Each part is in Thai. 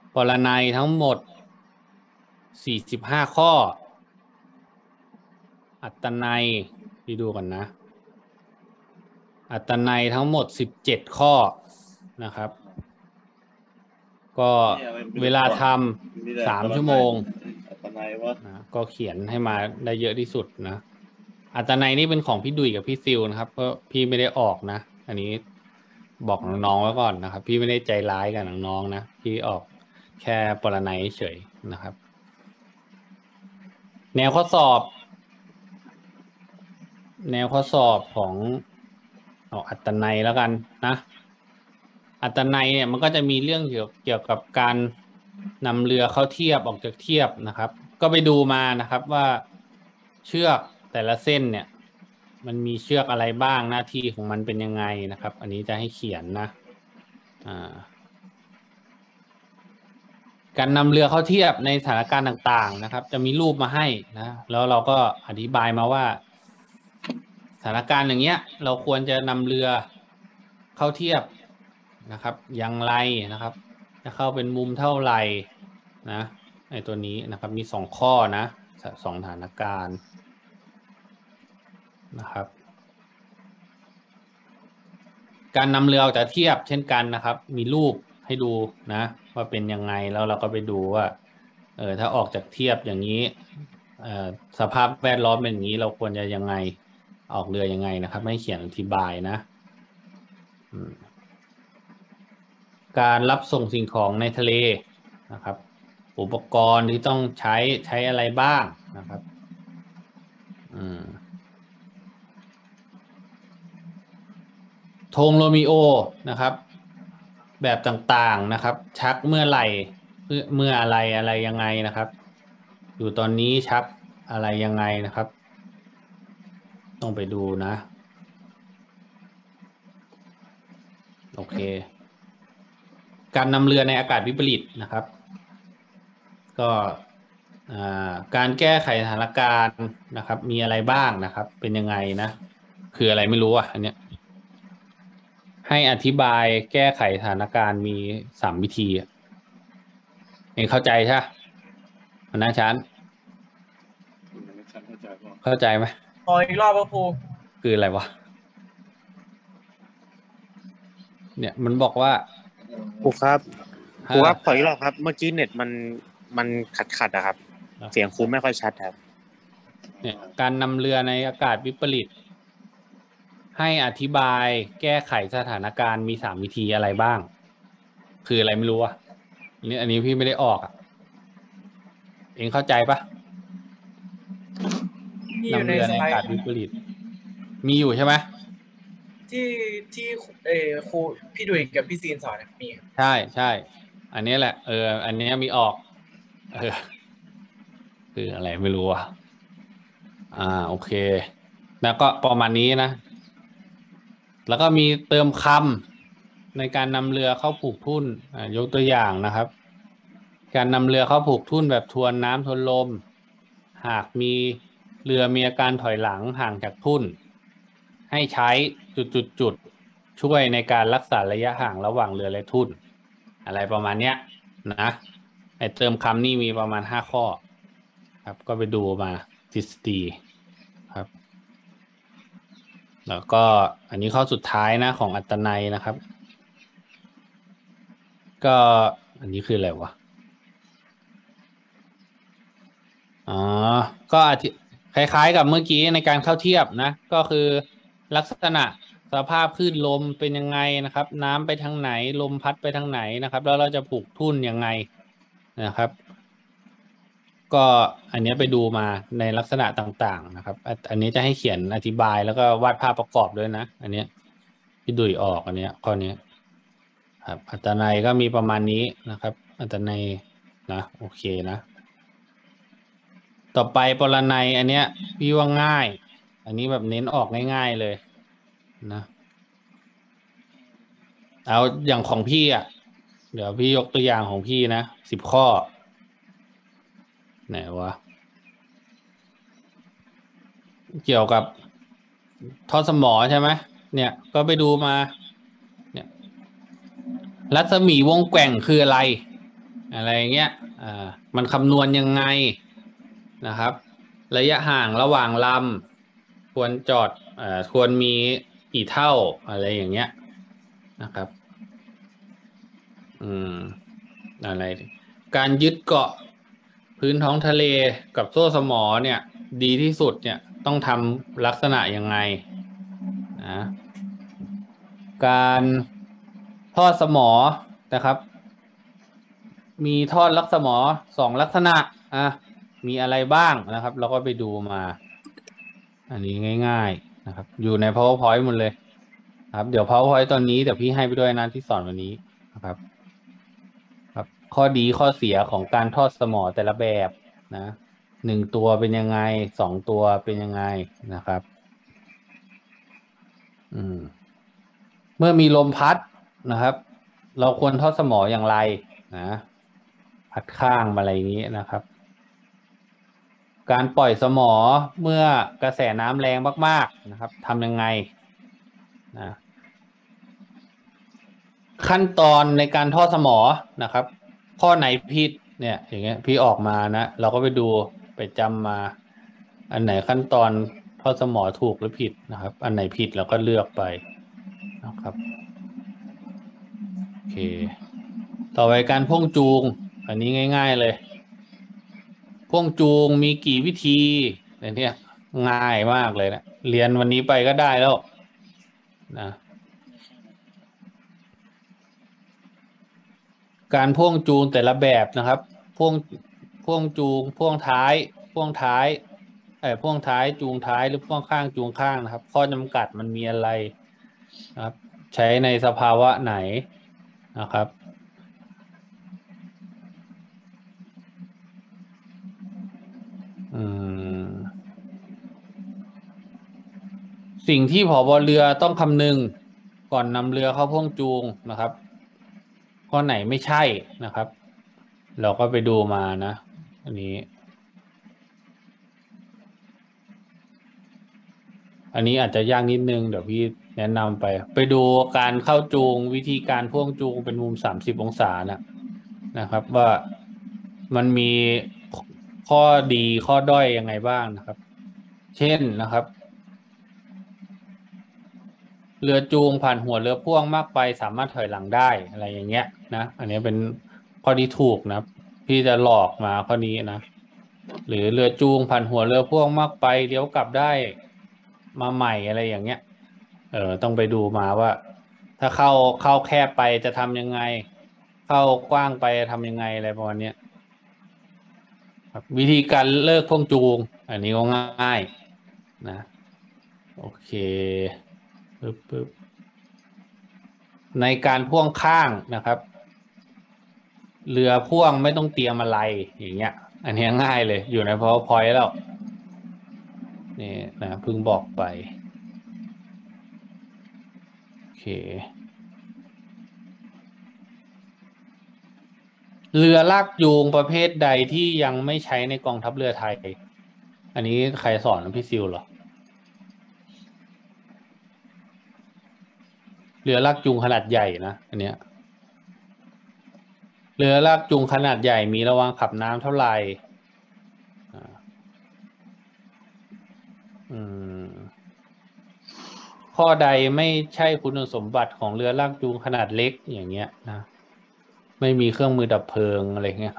ปรนัยทั้งหมด45ข้ออัตนัยพี่ดูก่อนนะอัตนัยทั้งหมด17ข้อนะครับก็เวลาทำ3 ชั่วโมงนะก็เขียนให้มาได้เยอะที่สุดนะอัตนัยนี่เป็นของพี่ดุยกับพี่ซิลนะครับเพราะพี่ไม่ได้ออกนะอันนี้บอกน้องๆไว้ก่อนนะครับพี่ไม่ได้ใจร้ายกับน้องๆนะพี่ออกแค่ปรนัยเฉยนะครับแนวข้อสอบของอัตนัยแล้วกันนะอัตนัยเนี่ยมันก็จะมีเรื่องเกี่ยวกับการนำเรือเข้าเทียบออกจากเทียบนะครับก็ไปดูมานะครับว่าเชือกแต่ละเส้นเนี่ยมันมีเชือกอะไรบ้างหน้าที่ของมันเป็นยังไงนะครับอันนี้จะให้เขียนนะการนำเรือเข้าเทียบในสถานการณ์ต่างๆนะครับจะมีรูปมาให้นะแล้วเราก็อธิบายมาว่าสถานการณ์อย่างเงี้ยเราควรจะนำเรือเข้าเทียบนะครับอย่างไรนะครับจะเข้าเป็นมุมเท่าไหร่นะในตัวนี้นะครับมี2ข้อนะ2สถานการณ์นะครับการนำเรือออกจากเทียบเช่นกันนะครับมีรูปให้ดูนะว่าเป็นยังไงแล้วเราก็ไปดูว่าถ้าออกจากเทียบอย่างนี้สภาพแวดล้อมเป็นอย่างนี้เราควรจะยังไงออกเรือยังไงนะครับไม่เขียนอธิบายนะการรับส่งสิ่งของในทะเลนะครับอุปกรณ์ที่ต้องใช้อะไรบ้างนะครับธงโรมิโอนะครับแบบต่างๆนะครับชักเมื่อไหร่เมื่ออะไรยังไงนะครับอยู่ตอนนี้ชักอะไรยังไงนะครับต้องไปดูนะโอเคการนำเรือในอากาศวิปริตนะครับก็การแก้ไขสถานการณ์นะครับมีอะไรบ้างนะครับเป็นยังไงนะคืออะไรไม่รู้อ่ะอันเนี้ยให้อธิบายแก้ไขสถานการณ์มี3 วิธีเองเข้าใจใช่ไหมมันน่าชั้นเข้าใจไหมขออีกรอบครูคืออะไรวะเนี่ยมันบอกว่าครูครับขออีกรอบครับเมื่อกี้เน็ตมันขัดอะครับเสียงครูไม่ค่อยชัดครับเนี่ยการนำเรือในอากาศวิปริตให้อธิบายแก้ไขสถานการณ์มี3 วิธีอะไรบ้างคืออะไรไม่รู้อ่ะอันนี้พี่ไม่ได้ออกอ่ะเองเข้าใจปะนำเรือในอากาศวิปริตมีอยู่ใช่ไหมที่ครูพี่ดุยกับพี่ซีนสอนมีใช่อันนี้แหละอันนี้มีออกคืออะไรไม่รู้อ่ะโอเคแล้วก็ประมาณนี้นะแล้วก็มีเติมคำในการนำเรือเข้าผูกทุ่นยกตัวอย่างนะครับการนำเรือเข้าผูกทุ่นแบบทวนน้ำทวนลมหากมีเรือมีอาการถอยหลังห่างจากทุ่นให้ใช้จุดช่วยในการรักษาระยะห่างระหว่างเรือและทุ่นอะไรประมาณเนี้ยนะไอเติมคำนี่มีประมาณ5 ข้อครับก็ไปดูมาทฤษฎีครับแล้วก็อันนี้ข้อสุดท้ายนะของอัตนัยนะครับก็อันนี้คืออะไรวะก็คล้ายๆกับเมื่อกี้ในการเข้าเทียบนะก็คือลักษณะสภาพคลื่นลมเป็นยังไงนะครับน้ำไปทางไหนลมพัดไปทางไหนนะครับแล้วเราจะผูกทุ่นยังไงนะครับก็อันนี้ไปดูมาในลักษณะต่างๆนะครับอันนี้จะให้เขียนอธิบายแล้วก็วาดภาพประกอบด้วยนะอันนี้ที่ดุยออกอันนี้ข้อนี้ครับอัตนัยก็มีประมาณนี้นะครับอัตนัยนะโอเคนะต่อไปปรนัยอันเนี้ยพี่ว่าง่ายอันนี้แบบเน้นออกง่ายๆเลยนะเอาอย่างของพี่อ่ะเดี๋ยวพี่ยกตัวอย่างของพี่นะ10 ข้อไหนวะเกี่ยวกับท่อสมอใช่ไหมเนี่ยก็ไปดูมาเนี่ยรัศมีวงแกว่งคืออะไรอะไรเงี้ยมันคำนวณยังไงนะครับ ระยะห่างระหว่างลำควรจอดควรมีกี่เท่าอะไรอย่างเงี้ยนะครับ อะไรการยึดเกาะพื้นท้องทะเลกับโซ่สมอเนี่ยดีที่สุดเนี่ยต้องทำลักษณะยังไงนะการทอดสมอนะครับ มีทอดลักษมอ2 ลักษณะมีอะไรบ้างนะครับเราก็ไปดูมา อันนี้ง่ายๆนะครับ อยู่ใน PowerPoint หมดเลยครับเดี๋ยว PowerPoint ตอนนี้เดี๋ยวพี่ให้ไปด้วยนะที่สอนวันนี้นะครับ ครับข้อดีข้อเสียของการทอดสมอแต่ละแบบนะ1 ตัวเป็นยังไง2 ตัวเป็นยังไงนะครับเมื่อมีลมพัดนะครับ เราควรทอดสมออย่างไรนะพัดข้างอะไรอย่างนี้นะครับ การปล่อยสมอเมื่อกระแสน้ำแรงมากๆนะครับทำยังไงนะขั้นตอนในการทอดสมอนะครับ ข้อไหนผิดเนี่ยอย่างเงี้ยพี่ออกมานะเราก็ไปดูไปจำมา อันไหนขั้นตอนทอดสมอถูกหรือผิดนะครับ อันไหนผิดเราก็เลือกไปนะครับโอเคต่อไปการพ่วงจูง อันนี้ง่ายๆเลยพ่วงจูงมีกี่วิธีในเนี้ยง่ายมากเลยนะเรียนวันนี้ไปก็ได้แล้วนะการพ่วงจูงแต่ละแบบนะครับพ่วงจูงพ่วงท้ายพ่วงท้ายพ่วงท้ายจูงท้ายหรือพ่วงข้างจูงข้างนะครับ ข้อจำกัดมันมีอะไรนะครับ ใช้ในสภาวะไหนนะครับสิ่งที่ผบ.เรือต้องคำนึงก่อนนำเรือเข้าพ่วงจูงนะครับข้อไหนไม่ใช่นะครับ เราก็ไปดูมานะอันนี้อาจจะยากนิดนึงเดี๋ยวพี่แนะนำไปดูการเข้าจูงวิธีการพ่วงจูงเป็นมุม30 องศานะครับ ว่ามันมีข้อดีข้อด้อยยังไงบ้างนะครับ เช่นนะครับ เรือจูงผ่านหัวเรือพ่วงมากไปสามารถถอยหลังได้อะไรอย่างเงี้ยนะอันนี้เป็นข้อที่ถูกนะพี่จะหลอกมาข้อนี้นะหรือเรือจูงผ่านหัวเรือพ่วงมากไปเลี้ยวกลับได้มาใหม่อะไรอย่างเงี้ยต้องไปดูมาว่า ถ้าเข้าแคบไปจะทำยังไง เข้ากว้างไปทำยังไงอะไรประมาณนี้ครับวิธีการเลิกพ่วงจูง อันนี้ก็ง่ายนะโอเคปึ๊บในการพ่วงข้างนะครับ เรือพ่วงไม่ต้องเตรียมอะไรอย่างเงี้ย อันนี้ง่ายเลยอยู่ใน PowerPoint แล้วนี่นะเพิ่งบอกไปโอเคเรือลากจูงประเภทใดที่ยังไม่ใช้ในกองทัพเรือไทย อันนี้ใครสอนพี่ซิวเหรอเรือลากจูงขนาดใหญ่นะอันเนี้ยเรือลากจูงขนาดใหญ่มีระวังขับน้ำเท่าไหร่ข้อใดไม่ใช่คุณสมบัติของเรือลากจูงขนาดเล็กอย่างเงี้ยนะไม่มีเครื่องมือดับเพลิงอะไรเงี้ย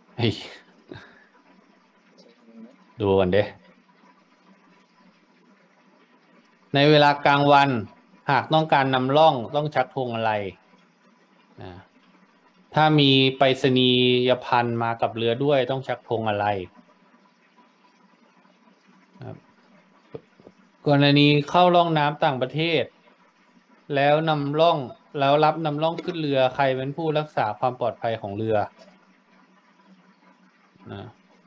ดูกันเด้ในเวลากลางวันหากต้องการนำร่องต้องชักธงอะไรนะถ้ามีไปรษณียภัณฑ์มากับเรือด้วยต้องชักธงอะไรกรณีเข้าร่องน้ำต่างประเทศแล้วรับนำร่องขึ้นเรือใครเป็นผู้รักษาความปลอดภัยของเรือนะ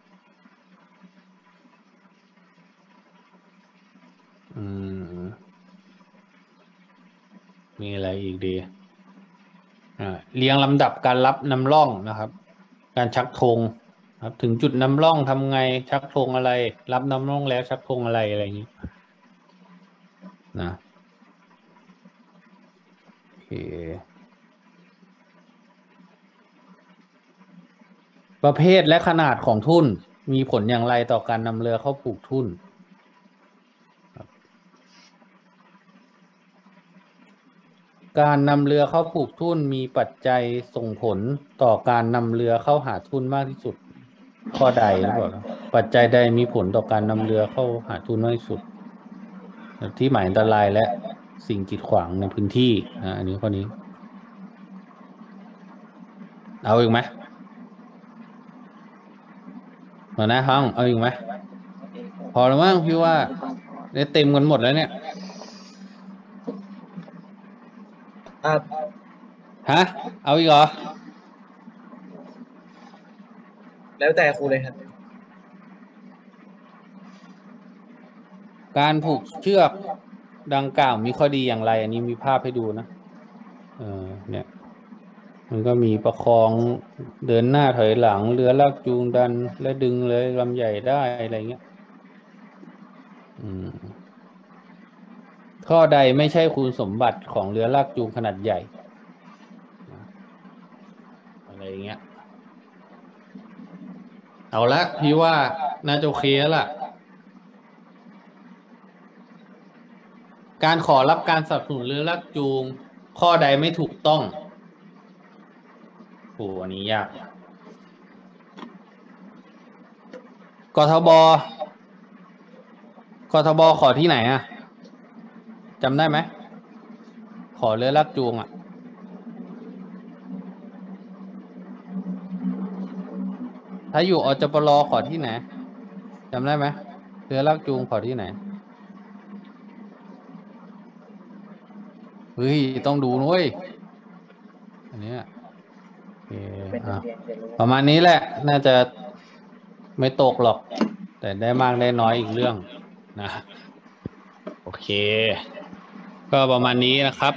มีอะไรอีกดีเรียงลำดับการรับนำร่องนะครับ การชักธงครับถึงจุดนำร่องทำไงชักธงอะไร รับนำร่องแล้วชักธงอะไรอะไรอย่างนี้นะโอเคประเภทและขนาดของทุ่นมีผลอย่างไรต่อการนำเรือเข้าผูกทุ่นการนำเรือเข้าผูกทุ่นมีปัจจัยส่งผลต่อการนำเรือเข้าหาทุ่นมากที่สุดข้อใดหรือเปล่าปัจจัยใดมีผลต่อการนำเรือเข้าหาทุ่นมากที่สุดที่หมายอันตรายและสิ่งกีดขวางในพื้นที่อันนี้ข้อนี้เอาอีกไหมมานะฮังเอาอีกไหมพอแล้วมั้งพี่ว่าได้เต็มกันหมดแล้วเนี่ยฮะเอาอีกเหรอแล้วแต่ครูเลยครับการผูกเชือกดังกล่าวมีข้อดีอย่างไรอันนี้มีภาพให้ดูนะเนี่ยมันก็มีประคองเดินหน้าถอยหลังเรือลากจูงดันและดึงเลยลำใหญ่ได้อะไรเงี้ยข้อใดไม่ใช่คุณสมบัติของเรือลากจูงขนาดใหญ่อะไรเงี้ยเอาละพี่ว่าน่าจะโอเคแล้วล่ะการขอรับการสนับสนุนเรือลากจูงข้อใดไม่ถูกต้องโหอันนี้ยากกทบขอที่ไหนอ่ะจำได้ไหมขอเรือลากจูงอ่ะถ้าอยู่อจปรขอที่ไหนจำได้ไหมเรือลากจูงขอที่ไหนเฮ้ยต้องดูนุ้ยอันนี้ประมาณนี้แหละน่าจะไม่ตกหรอกแต่ได้มากได้น้อยอีกเรื่องนะโอเคก็ประมาณนี้นะครับ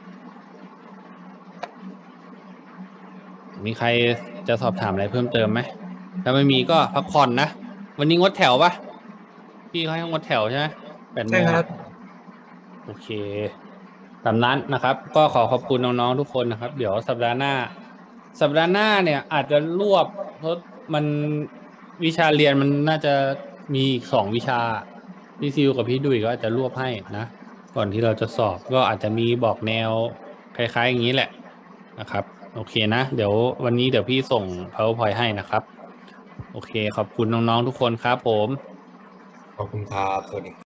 มีใครจะสอบถามอะไรเพิ่มเติมไหมถ้าไม่มีก็พักผ่อนนะวันนี้งดแถวปะพี่เขาให้งดแถวใช่ไหม8 โมงใช่ครับโอเคตามนั้นนะครับก็ขอขอบคุณน้องๆทุกคนนะครับเดี๋ยวสัปดาห์หน้าเนี่ยอาจจะรวบเพราะมันวิชาเรียนมันน่าจะมีอีก2 วิชาพี่ซิวกับพี่ดุยก็อาจจะรวบให้นะก่อนที่เราจะสอบก็อาจจะมีบอกแนวคล้ายๆอย่างนี้แหละนะครับโอเคนะเดี๋ยววันนี้เดี๋ยวพี่ส่ง PowerPoint ให้นะครับโอเคขอบคุณน้องๆทุกคนครับผมขอบคุณครับสวัสดี